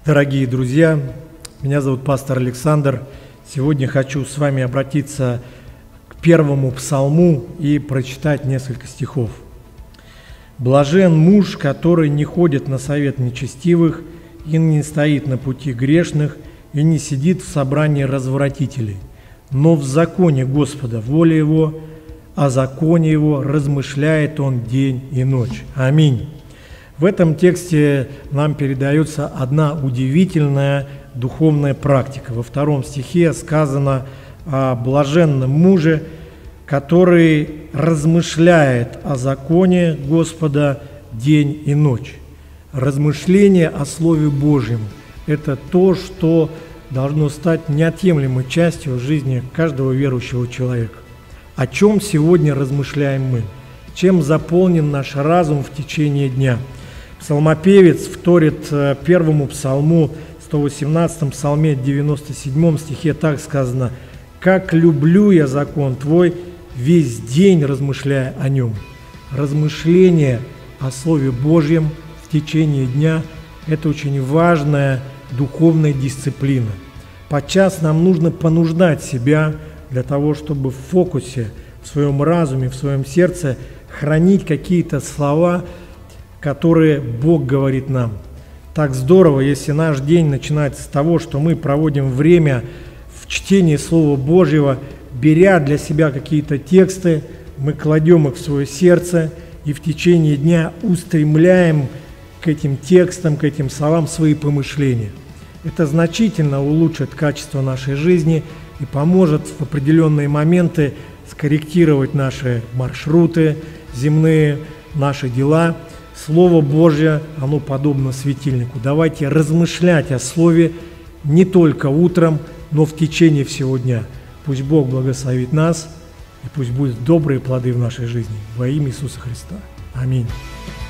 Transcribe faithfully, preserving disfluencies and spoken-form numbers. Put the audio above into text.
Дорогие друзья, меня зовут пастор Александр. Сегодня хочу с вами обратиться к первому псалму и прочитать несколько стихов. «Блажен муж, который не ходит на совет нечестивых, и не стоит на пути грешных, и не сидит в собрании развратителей, но в законе Господа воля его, о законе его размышляет он день и ночь». Аминь. В этом тексте нам передается одна удивительная духовная практика. Во втором стихе сказано о блаженном муже, который размышляет о законе Господа день и ночь. Размышление о Слове Божьем – это то, что должно стать неотъемлемой частью жизни каждого верующего человека. О чем сегодня размышляем мы? Чем заполнен наш разум в течение дня? Псалмопевец вторит первому псалму, сто восемнадцатом псалме, девяносто седьмом стихе так сказано: «Как люблю я закон Твой, весь день размышляя о нем». Размышление о Слове Божьем в течение дня – это очень важная духовная дисциплина. Подчас нам нужно понуждать себя для того, чтобы в фокусе, в своем разуме, в своем сердце хранить какие-то слова, которые Бог говорит нам. Так здорово, если наш день начинается с того, что мы проводим время в чтении Слова Божьего, беря для себя какие-то тексты, мы кладем их в свое сердце и в течение дня устремляем к этим текстам, к этим словам свои помышления. Это значительно улучшит качество нашей жизни и поможет в определенные моменты скорректировать наши маршруты земные, наши дела. Слово Божье, оно подобно светильнику. Давайте размышлять о Слове не только утром, но в течение всего дня. Пусть Бог благословит нас, и пусть будут добрые плоды в нашей жизни. Во имя Иисуса Христа. Аминь.